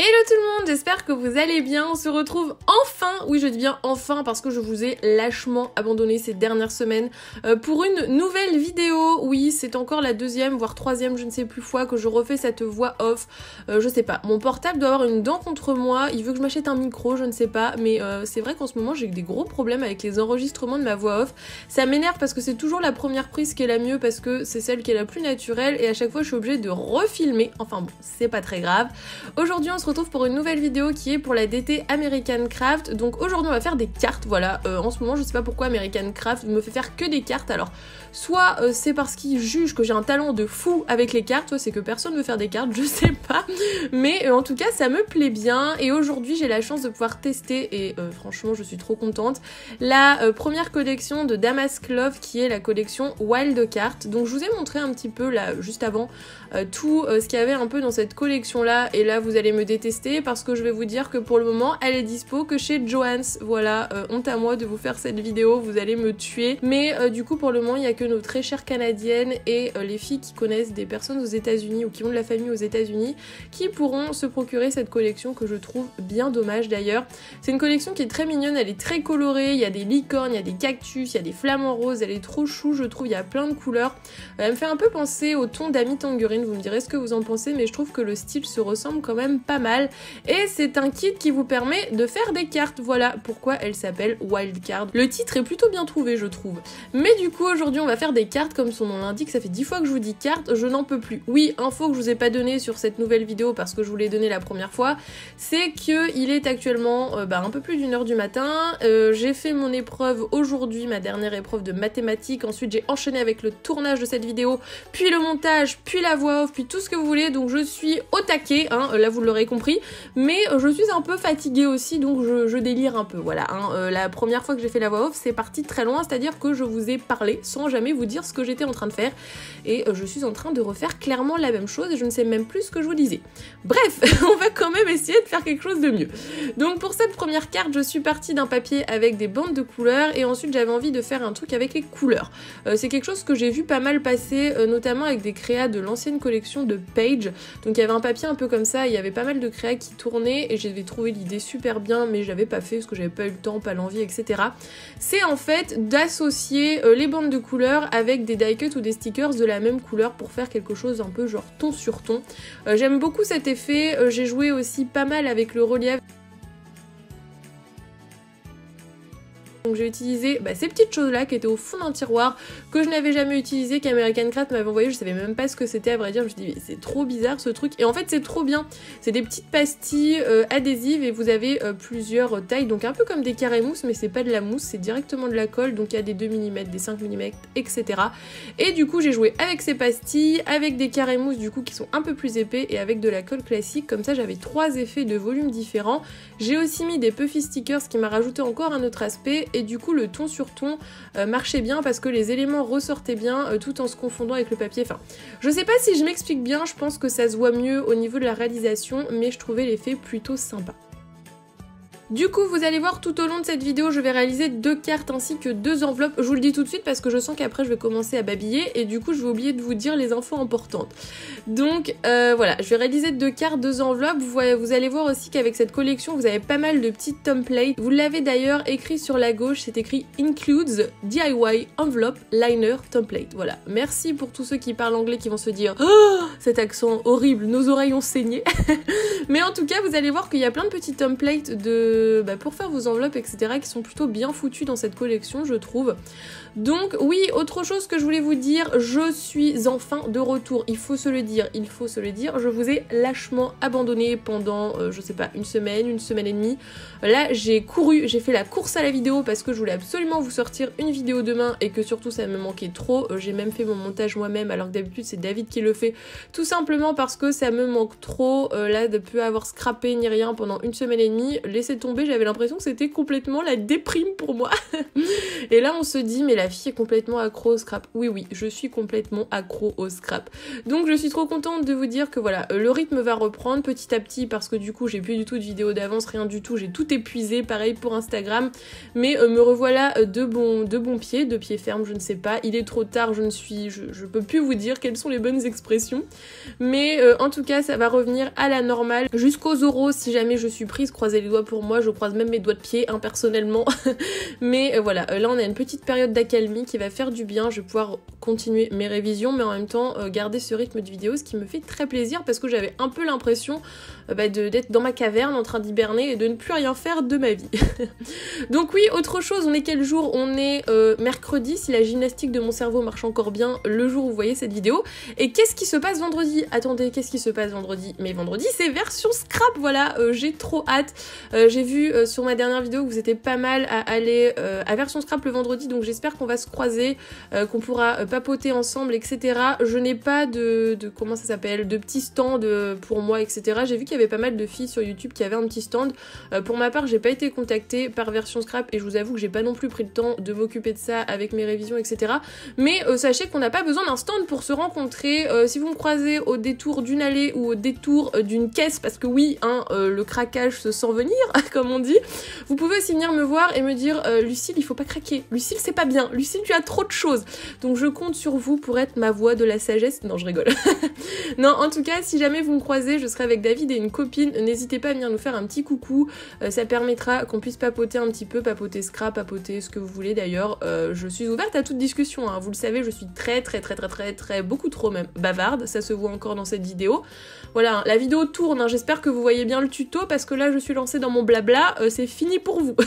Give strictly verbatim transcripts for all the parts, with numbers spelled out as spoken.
Hello tout le monde, j'espère que vous allez bien. On se retrouve enfin, oui je dis bien enfin parce que je vous ai lâchement abandonné ces dernières semaines euh, pour une nouvelle vidéo. Oui, c'est encore la deuxième voire troisième, je ne sais plus fois que je refais cette voix off. Euh, je sais pas, mon portable doit avoir une dent contre moi, il veut que je m'achète un micro, je ne sais pas, mais euh, c'est vrai qu'en ce moment j'ai des gros problèmes avec les enregistrements de ma voix off. Ça m'énerve parce que c'est toujours la première prise qui est la mieux parce que c'est celle qui est la plus naturelle et à chaque fois je suis obligée de refilmer. Enfin bon, c'est pas très grave. Aujourd'hui on se retrouve pour une nouvelle vidéo qui est pour la D T American Craft. Donc aujourd'hui on va faire des cartes, voilà. Euh, en ce moment je sais pas pourquoi American Craft me fait faire que des cartes. Alors soit euh, c'est parce qu'ils jugent que j'ai un talent de fou avec les cartes, soit c'est que personne veut faire des cartes, je sais pas. Mais euh, en tout cas ça me plaît bien et aujourd'hui j'ai la chance de pouvoir tester et euh, franchement je suis trop contente la euh, première collection de Damask Love qui est la collection Wild Cards. Donc je vous ai montré un petit peu là juste avant euh, tout euh, ce qu'il y avait un peu dans cette collection là et là vous allez me détester parce que je vais vous dire que pour le moment elle est dispo que chez Joann's. Voilà, euh, honte à moi de vous faire cette vidéo, vous allez me tuer. Mais euh, du coup pour le moment il n'y a que nos très chères canadiennes et euh, les filles qui connaissent des personnes aux États-Unis ou qui ont de la famille aux États-Unis qui pourront se procurer cette collection que je trouve bien dommage d'ailleurs. C'est une collection qui est très mignonne, elle est très colorée, il y a des licornes, il y a des cactus, il y a des flamants roses, elle est trop chou je trouve, il y a plein de couleurs. Euh, elle me fait un peu penser au ton d'Amy Tangerine, vous me direz ce que vous en pensez mais je trouve que le style se ressemble quand même pas mal. Et c'est un kit qui vous permet de faire des cartes, voilà pourquoi elle s'appelle Wild Card. Le titre est plutôt bien trouvé je trouve. Mais du coup aujourd'hui on va faire des cartes comme son nom l'indique, ça fait dix fois que je vous dis cartes, je n'en peux plus. Oui, info que je vous ai pas donné sur cette nouvelle vidéo parce que je vous l'ai donné la première fois, c'est que il est actuellement euh, bah, un peu plus d'une heure du matin, euh, j'ai fait mon épreuve aujourd'hui, ma dernière épreuve de mathématiques, ensuite j'ai enchaîné avec le tournage de cette vidéo, puis le montage, puis la voix off, puis tout ce que vous voulez, donc je suis au taquet, hein, là vous l'aurez compris, mais je suis un peu fatiguée aussi donc je, je délire un peu, voilà. Hein. Euh, la première fois que j'ai fait la voix off c'est parti très loin, c'est-à-dire que je vous ai parlé sans jamais vous dire ce que j'étais en train de faire et euh, je suis en train de refaire clairement la même chose et je ne sais même plus ce que je vous disais. Bref, on va quand même essayer de faire quelque chose de mieux. Donc pour cette première carte je suis partie d'un papier avec des bandes de couleurs et ensuite j'avais envie de faire un truc avec les couleurs. Euh, c'est quelque chose que j'ai vu pas mal passer, euh, notamment avec des créas de l'ancienne collection de Page. Donc il y avait un papier un peu comme ça, il y avait pas mal de créas qui tournaient et j'avais trouvé l'idée super bien mais je l'avais pas fait parce que j'avais pas eu le temps, pas l'envie, et cetera. C'est en fait d'associer euh, les bandes de couleurs avec des die cuts ou des stickers de la même couleur pour faire quelque chose un peu genre ton sur ton. Euh, J'aime beaucoup cet effet, euh, j'ai joué aussi pas mal avec le relief. Donc j'ai utilisé bah, ces petites choses là qui étaient au fond d'un tiroir que je n'avais jamais utilisé, qu'American Craft m'avait envoyé, je savais même pas ce que c'était à vrai dire, je me suis dit mais c'est trop bizarre ce truc et en fait c'est trop bien, c'est des petites pastilles euh, adhésives et vous avez euh, plusieurs tailles, donc un peu comme des carrés mousse mais c'est pas de la mousse, c'est directement de la colle, donc il y a des deux millimètres, des cinq millimètres, et cetera. Et du coup j'ai joué avec ces pastilles, avec des carrés mousse du coup qui sont un peu plus épais et avec de la colle classique, comme ça j'avais trois effets de volume différents. J'ai aussi mis des puffy stickers qui m'a rajouté encore un autre aspect et du coup le ton sur ton euh, marchait bien parce que les éléments ressortaient bien euh, tout en se confondant avec le papier. Enfin, je sais pas si je m'explique bien, je pense que ça se voit mieux au niveau de la réalisation, mais je trouvais l'effet plutôt sympa. Du coup, vous allez voir tout au long de cette vidéo, je vais réaliser deux cartes ainsi que deux enveloppes. Je vous le dis tout de suite parce que je sens qu'après je vais commencer à babiller et du coup je vais oublier de vous dire les infos importantes. Donc euh, voilà, je vais réaliser deux cartes, deux enveloppes. Vous, voyez, vous allez voir aussi qu'avec cette collection, vous avez pas mal de petites templates. Vous l'avez d'ailleurs écrit sur la gauche, c'est écrit Includes D I Y Envelope Liner Template. Voilà, merci pour tous ceux qui parlent anglais qui vont se dire oh, cet accent horrible, nos oreilles ont saigné. Mais en tout cas, vous allez voir qu'il y a plein de petits templates de Bah pour faire vos enveloppes etc qui sont plutôt bien foutus dans cette collection je trouve. Donc oui, autre chose que je voulais vous dire, je suis enfin de retour, il faut se le dire, il faut se le dire, je vous ai lâchement abandonné pendant euh, je sais pas une semaine, une semaine et demie. Là j'ai couru, j'ai fait la course à la vidéo parce que je voulais absolument vous sortir une vidéo demain et que surtout ça me manquait trop. euh, J'ai même fait mon montage moi-même alors que d'habitude c'est David qui le fait, tout simplement parce que ça me manque trop. euh, Là de plus avoir scrappé ni rien pendant une semaine et demie, laissez tomber tombée, j'avais l'impression que c'était complètement la déprime pour moi. Et là on se dit mais la fille est complètement accro au scrap. Oui oui, je suis complètement accro au scrap. Donc je suis trop contente de vous dire que voilà, le rythme va reprendre petit à petit parce que du coup j'ai plus du tout de vidéos d'avance, rien du tout, j'ai tout épuisé, pareil pour Instagram. Mais euh, me revoilà euh, de bons de bon pieds, de pied ferme, je ne sais pas. Il est trop tard, je ne suis, je, je peux plus vous dire quelles sont les bonnes expressions. Mais euh, en tout cas ça va revenir à la normale jusqu'aux euros si jamais je suis prise. Croisez les doigts pour moi, je croise même mes doigts de pied hein, personnellement. Mais euh, voilà, euh, là on a une petite période d'accalmie qui va faire du bien, je vais pouvoir continuer mes révisions mais en même temps euh, garder ce rythme de vidéo, ce qui me fait très plaisir parce que j'avais un peu l'impression euh, bah, d'être dans ma caverne en train d'hiberner et de ne plus rien faire de ma vie. Donc oui, autre chose, on est quel jour? On est euh, mercredi, si la gymnastique de mon cerveau marche encore bien le jour où vous voyez cette vidéo. Et qu'est-ce qui se passe vendredi? Attendez, qu'est-ce qui se passe vendredi? Mais vendredi c'est version scrap, voilà, euh, j'ai trop hâte. Euh, j'ai vu euh, sur ma dernière vidéo que vous étiez pas mal à aller euh, à version scrap le vendredi, donc j'espère qu'on va se croiser, euh, qu'on pourra euh, papoter ensemble, et cetera. Je n'ai pas de, de comment ça s'appelle, de petits stands pour moi, et cetera. J'ai vu qu'il y avait pas mal de filles sur YouTube qui avaient un petit stand. Euh, pour ma part, j'ai pas été contactée par version scrap et je vous avoue que j'ai pas non plus pris le temps de m'occuper de ça avec mes révisions, et cetera. Mais euh, sachez qu'on n'a pas besoin d'un stand pour se rencontrer. Euh, si vous me croisez au détour d'une allée ou au détour euh, d'une caisse, parce que oui, hein, euh, le craquage se sent venir, comme on dit, vous pouvez aussi venir me voir et me dire euh, Lucille, il faut pas craquer. Lucille, c'est pas bien. Lucille, tu as trop de choses. Donc je compte sur vous pour être ma voix de la sagesse. Non, je rigole. Non, en tout cas, si jamais vous me croisez, je serai avec David et une copine. N'hésitez pas à venir nous faire un petit coucou. Euh, ça permettra qu'on puisse papoter un petit peu, papoter scrap, papoter ce que vous voulez d'ailleurs. Euh, je suis ouverte à toute discussion, hein. Vous le savez, je suis très très très très très très beaucoup trop même bavarde. Ça se voit encore dans cette vidéo. Voilà, hein, la vidéo tourne. Hein. J'espère que vous voyez bien le tuto parce que là, je suis lancée dans mon blabla. Euh, c'est fini pour vous.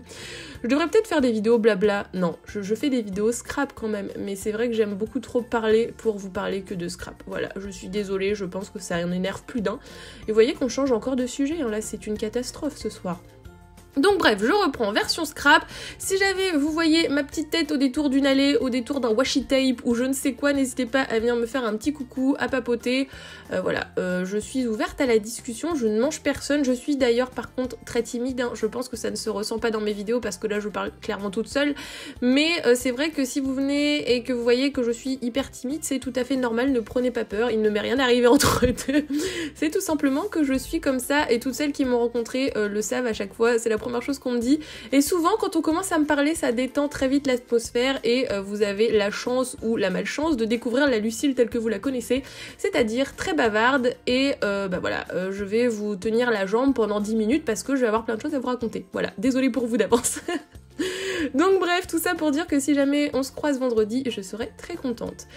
Je devrais peut-être faire des vidéos blabla. Non, je, je fais des vidéos scrap quand même. Mais c'est vrai que j'aime beaucoup trop parler pour vous parler que de scrap. Voilà, je suis désolée, je pense que ça en énerve plus d'un. Et vous voyez qu'on change encore de sujet. Hein. Là, c'est une catastrophe ce soir. Donc bref, je reprends version scrap. Si jamais vous voyez ma petite tête au détour d'une allée, au détour d'un washi tape ou je ne sais quoi, n'hésitez pas à venir me faire un petit coucou, à papoter. Euh, voilà, euh, je suis ouverte à la discussion, je ne mange personne. Je suis d'ailleurs par contre très timide, hein. Je pense que ça ne se ressent pas dans mes vidéos parce que là je parle clairement toute seule. Mais euh, c'est vrai que si vous venez et que vous voyez que je suis hyper timide, c'est tout à fait normal, ne prenez pas peur, il ne m'est rien arrivé entre deux. C'est tout simplement que je suis comme ça et toutes celles qui m'ont rencontré euh, le savent à chaque fois, c'est la première chose qu'on me dit. Et souvent quand on commence à me parler, ça détend très vite l'atmosphère et euh, vous avez la chance ou la malchance de découvrir la Lucille telle que vous la connaissez, c'est-à-dire très bavarde et euh, bah voilà, euh, je vais vous tenir la jambe pendant dix minutes parce que je vais avoir plein de choses à vous raconter. Voilà, désolée pour vous d'avance. Donc bref, tout ça pour dire que si jamais on se croise vendredi, je serai très contente.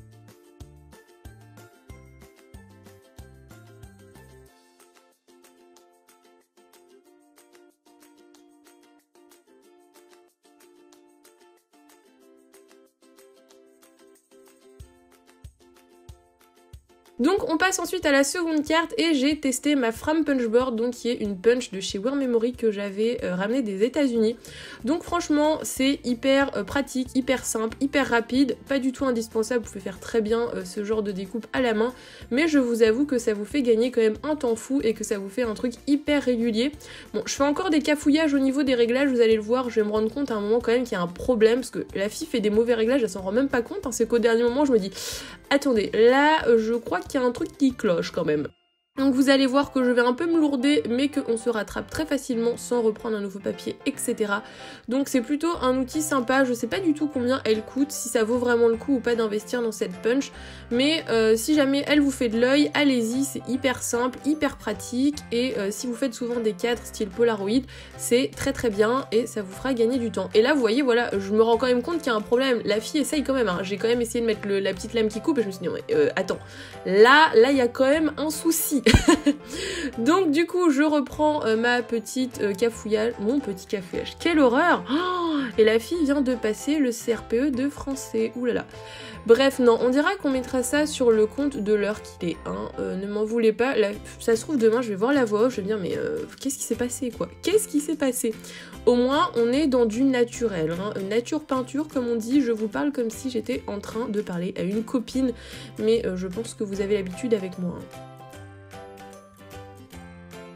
Donc on passe ensuite à la seconde carte et j'ai testé ma Fram Punch Board, donc qui est une punch de chez Wear Memory que j'avais euh, ramené des États-Unis. Donc franchement c'est hyper euh, pratique, hyper simple, hyper rapide, pas du tout indispensable, vous pouvez faire très bien euh, ce genre de découpe à la main, mais je vous avoue que ça vous fait gagner quand même un temps fou et que ça vous fait un truc hyper régulier. Bon, je fais encore des cafouillages au niveau des réglages, vous allez le voir, je vais me rendre compte à un moment quand même qu'il y a un problème, parce que la fille fait des mauvais réglages, elle s'en rend même pas compte, hein, c'est qu'au dernier moment je me dis attendez, là euh, je crois qu'il y a un truc qui cloche quand même. Donc vous allez voir que je vais un peu me lourder, mais qu'on se rattrape très facilement sans reprendre un nouveau papier, et cetera. Donc c'est plutôt un outil sympa, je sais pas du tout combien elle coûte, si ça vaut vraiment le coup ou pas d'investir dans cette punch, mais euh, si jamais elle vous fait de l'œil, allez-y, c'est hyper simple, hyper pratique, et euh, si vous faites souvent des cadres style Polaroid, c'est très très bien, et ça vous fera gagner du temps. Et là vous voyez, voilà, je me rends quand même compte qu'il y a un problème, la fille essaye quand même, hein. J'ai quand même essayé de mettre le, la petite lame qui coupe, et je me suis dit, non, mais, euh, attends, là, là il y a quand même un souci. Donc du coup je reprends euh, ma petite euh, cafouillage, mon petit cafouillage, quelle horreur, oh, et la fille vient de passer le C R P E de français, oulala. Bref, non, on dira qu'on mettra ça sur le compte de l'heure qu'il est, hein. Euh, ne m'en voulez pas, la... ça se trouve demain je vais voir la voix off, je vais dire mais euh, qu'est-ce qui s'est passé quoi, qu'est-ce qui s'est passé? Au moins on est dans du naturel, hein. Nature peinture comme on dit, je vous parle comme si j'étais en train de parler à une copine, mais euh, je pense que vous avez l'habitude avec moi, hein.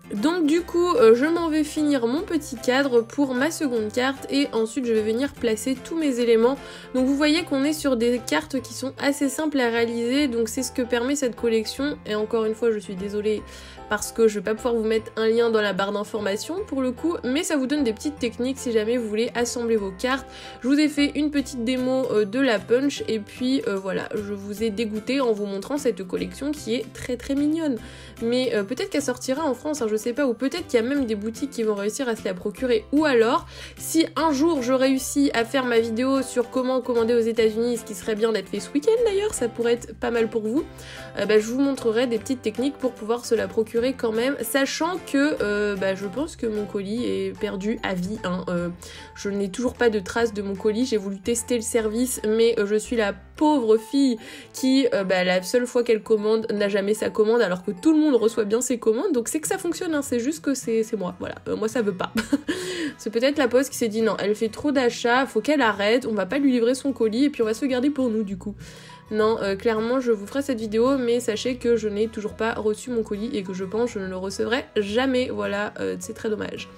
Donc du coup, euh, je m'en vais finir mon petit cadre pour ma seconde carte et ensuite je vais venir placer tous mes éléments. Donc vous voyez qu'on est sur des cartes qui sont assez simples à réaliser, donc c'est ce que permet cette collection. Et encore une fois, je suis désolée parce que je vais pas pouvoir vous mettre un lien dans la barre d'informations pour le coup, mais ça vous donne des petites techniques si jamais vous voulez assembler vos cartes. Je vous ai fait une petite démo euh, de la punch et puis euh, voilà, je vous ai dégoûté en vous montrant cette collection qui est très très mignonne. Mais euh, peut-être qu'elle sortira en France, hein, je sais pas, ou peut-être qu'il y a même des boutiques qui vont réussir à se la procurer. Ou alors, si un jour je réussis à faire ma vidéo sur comment commander aux États-Unis, ce qui serait bien d'être fait ce week-end d'ailleurs, ça pourrait être pas mal pour vous, euh, bah, je vous montrerai des petites techniques pour pouvoir se la procurer quand même, sachant que euh, bah, je pense que mon colis est perdu à vie. Hein. Euh, je n'ai toujours pas de traces de mon colis, j'ai voulu tester le service, mais euh, je suis la pauvre fille qui, euh, bah, la seule fois qu'elle commande, n'a jamais sa commande, alors que tout le monde reçoit bien ses commandes, donc c'est que ça fonctionne, hein. C'est juste que c'est moi, voilà, euh, moi ça veut pas. C'est peut-être la poste qui s'est dit non, elle fait trop d'achats, faut qu'elle arrête, on va pas lui livrer son colis et puis on va se garder pour nous du coup. Non, euh, clairement je vous ferai cette vidéo, mais sachez que je n'ai toujours pas reçu mon colis et que je pense que je ne le recevrai jamais, voilà, euh, c'est très dommage.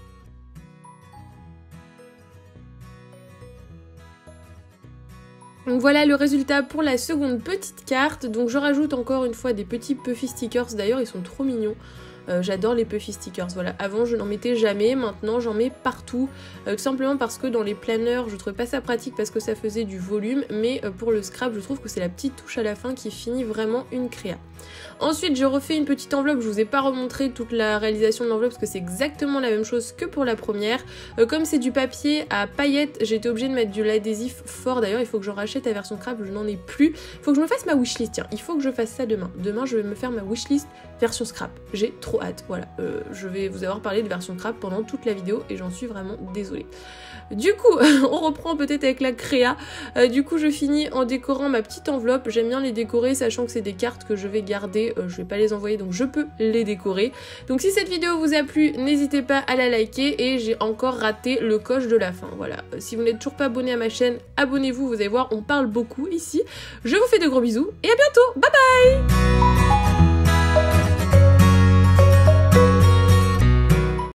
Donc voilà le résultat pour la seconde petite carte. Donc je rajoute encore une fois des petits Puffy stickers, d'ailleurs ils sont trop mignons. Euh, J'adore les Puffy stickers, voilà. Avant je n'en mettais jamais, maintenant j'en mets partout, euh, tout simplement parce que dans les planeurs je trouvais pas ça pratique parce que ça faisait du volume, mais euh, pour le scrap je trouve que c'est la petite touche à la fin qui finit vraiment une créa. Ensuite je refais une petite enveloppe, je vous ai pas remontré toute la réalisation de l'enveloppe parce que c'est exactement la même chose que pour la première. Euh, comme c'est du papier à paillettes, j'ai été obligée de mettre de l'adhésif fort, d'ailleurs il faut que je rachète la version scrap, je n'en ai plus. Il faut que je me fasse ma wishlist, tiens, il faut que je fasse ça demain. Demain je vais me faire ma wishlist version scrap, j'ai trop hâte, voilà. Euh, je vais vous avoir parlé de version scrap pendant toute la vidéo et j'en suis vraiment désolée. Du coup, on reprend peut-être avec la créa. Euh, du coup, je finis en décorant ma petite enveloppe. J'aime bien les décorer, sachant que c'est des cartes que je vais garder. Euh, je vais pas les envoyer, donc je peux les décorer. Donc si cette vidéo vous a plu, n'hésitez pas à la liker. Et j'ai encore raté le coche de la fin. Voilà. Euh, si vous n'êtes toujours pas abonné à ma chaîne, abonnez-vous. Vous allez voir, on parle beaucoup ici. Je vous fais de gros bisous et à bientôt. Bye bye!